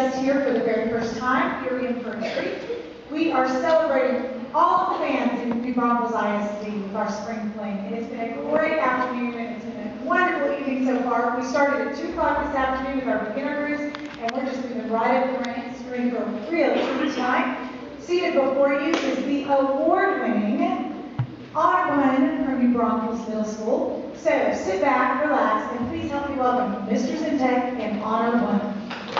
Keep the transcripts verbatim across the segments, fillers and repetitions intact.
us here for the very first time here in for a treat. We are celebrating all the fans in New Braunfels I S D with our spring fling, and it's been a great afternoon, and it's been a wonderful evening so far. We started at two o'clock this afternoon with our beginner groups, and we're just moving right up the ranks, ready for a real treat tonight. Seated before you is the award-winning honor one from New Braunfels Middle School. So sit back, relax, and please help me welcome Mister Zintek and honor one.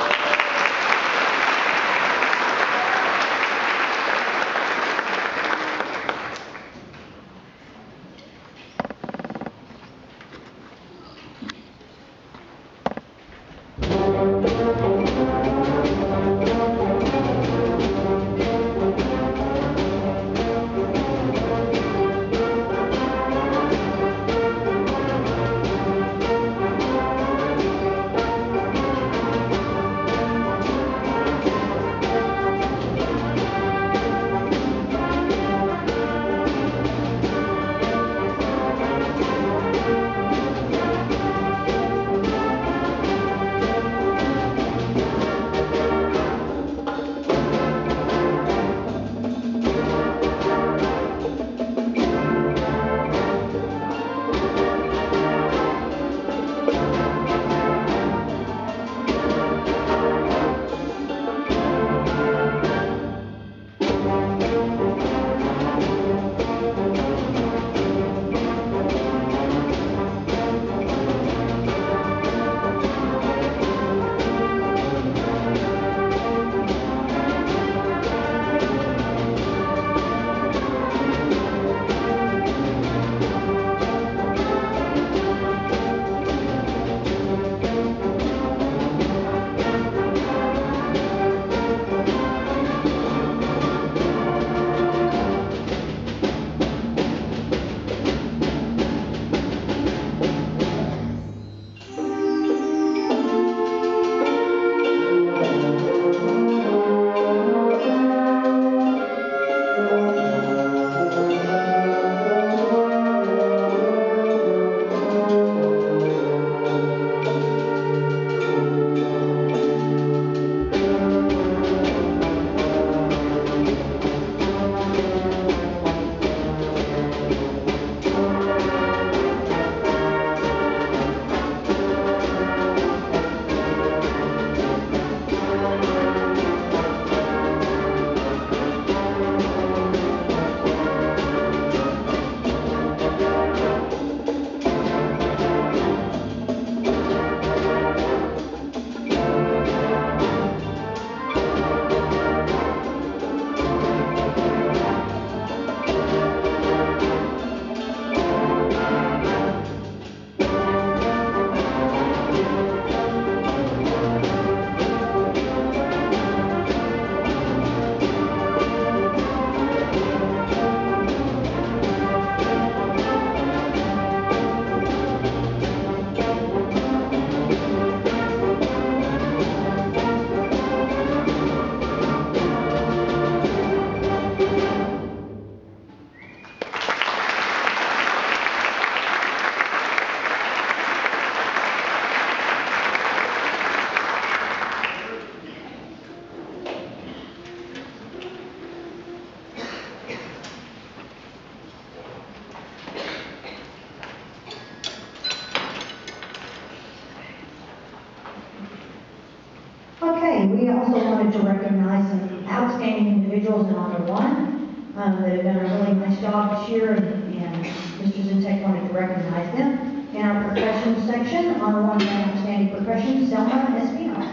Okay, we also wanted to recognize some outstanding individuals in Honor One um, that have done a really nice job this year, and, and Mister Zintek wanted to recognize them. In our percussion section, Honor One and Outstanding Percussion, Selma Espino.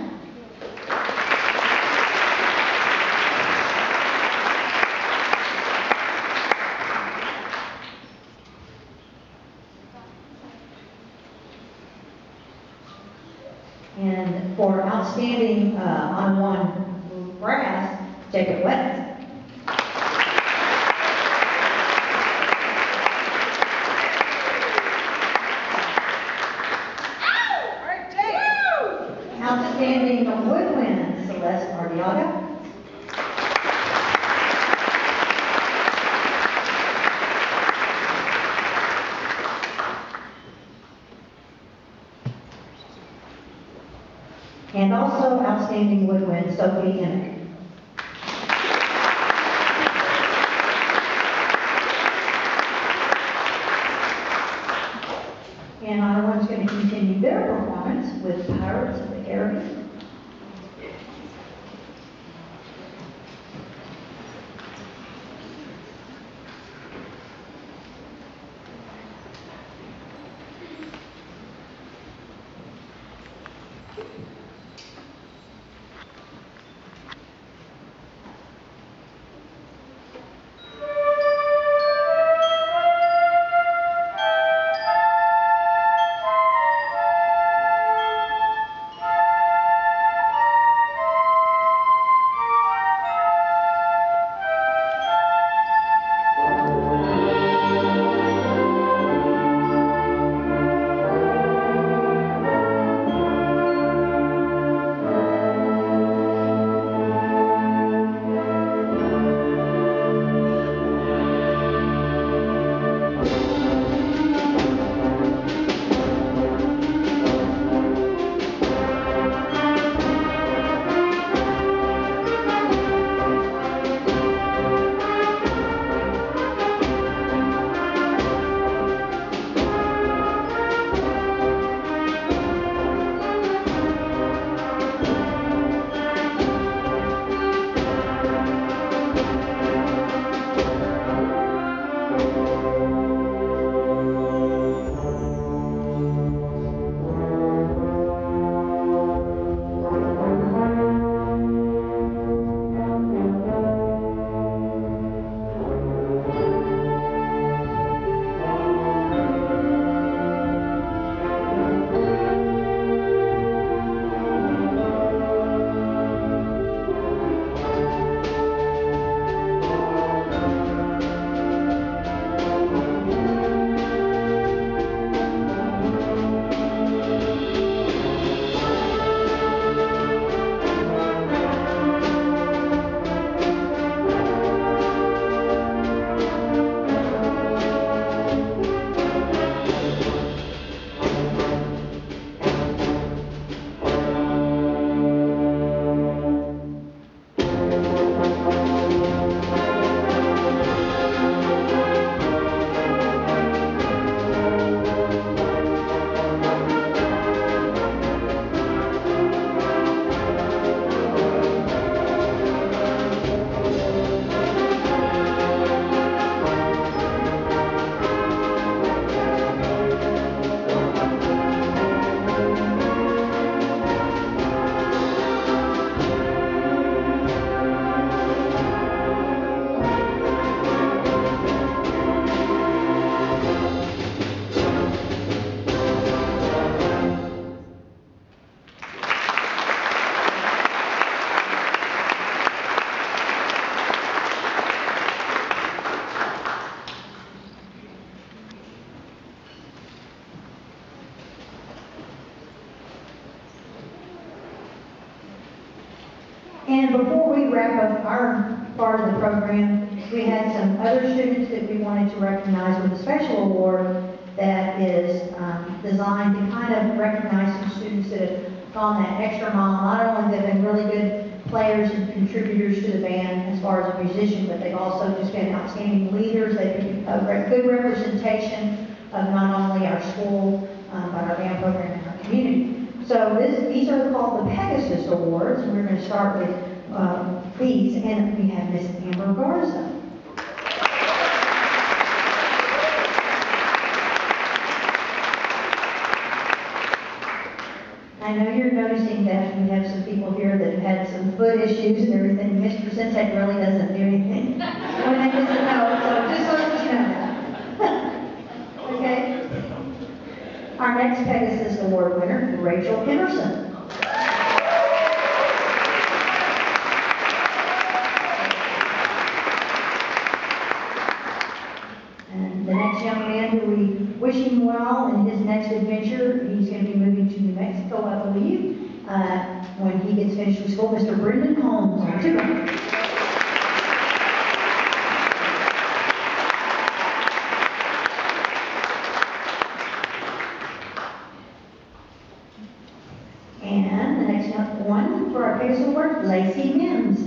And for outstanding uh, on one brass, Jacob Wetz. Outstanding woodwind, Celeste Ardiaga. And And also outstanding woodwind, Sophie Emick. And Honor One's going to continue their performance with Pirates of the Caribbean. And before we wrap up our part of the program, we had some other students that we wanted to recognize with a special award that is um, designed to kind of recognize some students that have gone that extra mile. Not only they've been really good players and contributors to the band as far as a musician, but they've also just been outstanding leaders. They've been a good representation of not only our school, um, but our band program and our community. So this, these are called the Pegasus Awards, and we're going to start with uh, these, and we have Miss Amber Garza. I know you're noticing that we have some people here that have had some foot issues and everything. Mister Sensei really doesn't do anything when they miss a note, so just so that you know that. Okay? Our next Pegasus Award winner, Rachel Henderson. And the next young man who we wish him well in his next adventure, he's going to be moving to New Mexico, I believe, uh, when he gets finished with school, Mister Brendan Holmes on tuba. Lacey Mims.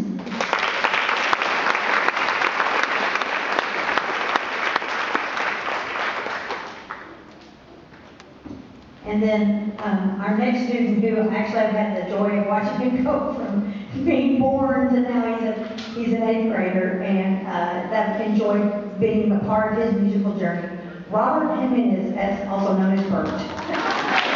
And then um, our next student, who actually I've had the joy of watching him go from being born to now he's a he's an eighth grader, and uh, that enjoyed being a part of his musical journey. Robert Jimenez, as also known as Bert.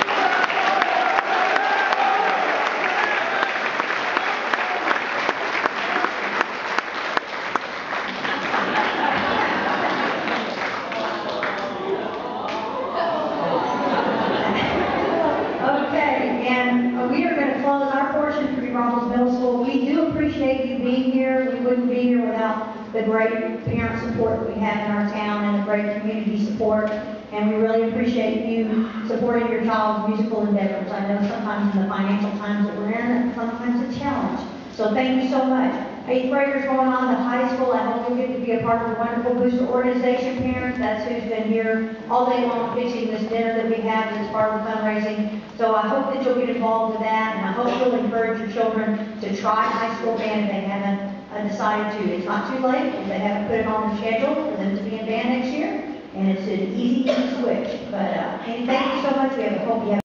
Okay, and uh, we are going to close our portion for New Braunfels Middle School. We do appreciate you being here. We wouldn't be here without the great parent support that we have in our town and the great community support. And we really appreciate you supporting your child's musical endeavors. I know sometimes in the financial times that we're in, it's sometimes a challenge. So thank you so much. Eighth graders going on to high school, I hope you get to be a part of the wonderful Booster organization. Parents, that's who's been here all day long pitching this dinner that we have as part of the fundraising. So I hope that you'll get involved with that, and I hope you'll encourage your children to try high school band if they haven't uh, decided to. It's not too late if they haven't put it on the schedule for them to be in band next year, and it's an easy, easy switch. But uh, and thank you so much. We have, hope you have